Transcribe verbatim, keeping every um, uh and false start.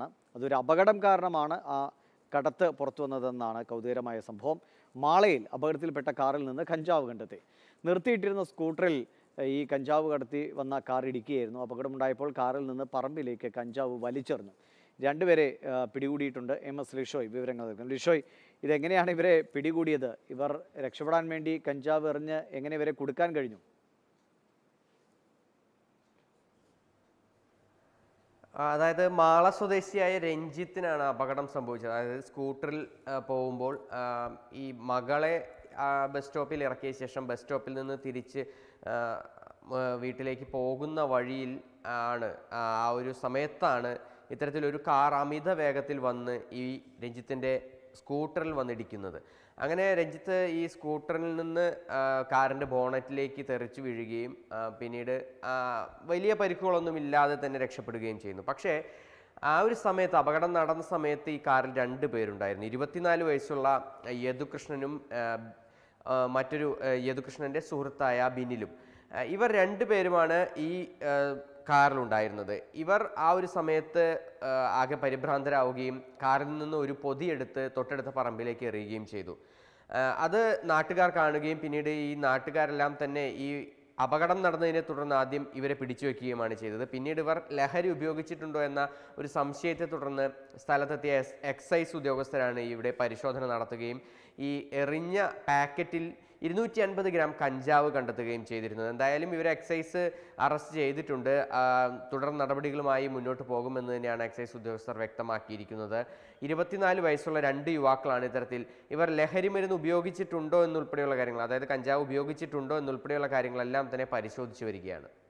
അതൊരു അപകടം കാരണമാണ് ആ കടത്ത് പുറത്തു വന്നതെന്നാണ് കൗതുകരമായ സംഭവം. മാളയിൽ അപകടത്തിൽപ്പെട്ട കാറിൽ നിന്ന് കഞ്ചാവ് കണ്ടെത്തി. നിർത്തിയിട്ടിരുന്ന സ്കൂട്ടറിൽ ഈ കഞ്ചാവ് കടത്തി വന്ന കാർ ഇടിക്കുകയായിരുന്നു. അപകടമുണ്ടായപ്പോൾ കാറിൽ നിന്ന് പറമ്പിലേക്ക് കഞ്ചാവ് വലിച്ചെറിഞ്ഞു. രണ്ടുപേരെ പിടികൂടിയിട്ടുണ്ട്. എം എസ് ലിഷോയ് വിവരങ്ങൾ നൽകും. ലിഷോയ്, ഇതെങ്ങനെയാണ് ഇവരെ പിടികൂടിയത്? ഇവർ രക്ഷപ്പെടാൻ വേണ്ടി കഞ്ചാവ് എറിഞ്ഞ് എങ്ങനെ ഇവരെ കുടുക്കാൻ കഴിഞ്ഞു? അതായത് മാള സ്വദേശിയായ രഞ്ജിത്തിനാണ് അപകടം സംഭവിച്ചത്. അതായത് സ്കൂട്ടറിൽ പോകുമ്പോൾ ഈ മകളെ ബസ് സ്റ്റോപ്പിൽ ഇറക്കിയ ശേഷം ബസ് സ്റ്റോപ്പിൽ നിന്ന് തിരിച്ച് വീട്ടിലേക്ക് പോകുന്ന വഴിയിൽ ആണ് ആ ഒരു സമയത്താണ് ഇത്തരത്തിലൊരു കാർ അമിത വേഗത്തിൽ വന്ന് ഈ രഞ്ജിത്തിൻ്റെ സ്കൂട്ടറിൽ വന്നിടിക്കുന്നത്. അങ്ങനെ രഞ്ജിത്ത് ഈ സ്കൂട്ടറിൽ നിന്ന് കാറിൻ്റെ ബോണറ്റിലേക്ക് തെറിച്ചു വീഴുകയും പിന്നീട് വലിയ പരിക്കുകളൊന്നും ഇല്ലാതെ തന്നെ രക്ഷപ്പെടുകയും ചെയ്യുന്നു. പക്ഷേ ആ ഒരു സമയത്ത് അപകടം നടന്ന സമയത്ത് ഈ കാറിൽ രണ്ട് പേരുണ്ടായിരുന്നു. ഇരുപത്തിനാല് വയസ്സുള്ള യദുകൃഷ്ണനും മറ്റൊരു യദുകൃഷ്ണൻ്റെ സുഹൃത്തായ ബിനിലും. ഇവർ രണ്ടു പേരുമാണ് ഈ കാറിലുണ്ടായിരുന്നത്. ഇവർ ആ ഒരു സമയത്ത് ആകെ പരിഭ്രാന്തരാവുകയും കാറിൽ നിന്ന് ഒരു പൊതിയെടുത്ത് തൊട്ടടുത്ത പറമ്പിലേക്ക് എറിയുകയും ചെയ്തു. അത് നാട്ടുകാർ കാണുകയും പിന്നീട് ഈ നാട്ടുകാരെല്ലാം തന്നെ ഈ അപകടം നടന്നതിനെ തുടർന്ന് ആദ്യം ഇവരെ പിടിച്ചു വയ്ക്കുകയുമാണ് ചെയ്തത്. പിന്നീട് ഇവർ ലഹരി ഉപയോഗിച്ചിട്ടുണ്ടോ എന്ന ഒരു സംശയത്തെ തുടർന്ന് സ്ഥലത്തെത്തിയ എക്സൈസ് ഉദ്യോഗസ്ഥരാണ് ഇവിടെ പരിശോധന നടത്തുകയും ഈ എറിഞ്ഞ പാക്കറ്റിൽ ഇരുന്നൂറ്റി അൻപത് ഗ്രാം കഞ്ചാവ് കണ്ടെത്തുകയും ചെയ്തിരുന്നത്. എന്തായാലും ഇവരെ എക്സൈസ് അറസ്റ്റ് ചെയ്തിട്ടുണ്ട്. തുടർ നടപടികളുമായി മുന്നോട്ട് പോകുമെന്ന് തന്നെയാണ് എക്സൈസ് ഉദ്യോഗസ്ഥർ വ്യക്തമാക്കിയിരിക്കുന്നത്. ഇരുപത്തിനാല് വയസ്സുള്ള രണ്ട് യുവാക്കളാണ് ഇത്തരത്തിൽ. ഇവർ ലഹരി മരുന്ന് ഉപയോഗിച്ചിട്ടുണ്ടോ എന്നുൾപ്പെടെയുള്ള കാര്യങ്ങൾ, അതായത് കഞ്ചാവ് ഉപയോഗിച്ചിട്ടുണ്ടോ എന്നുൾപ്പെടെയുള്ള കാര്യങ്ങളെല്ലാം തന്നെ പരിശോധിച്ചു വരികയാണ്.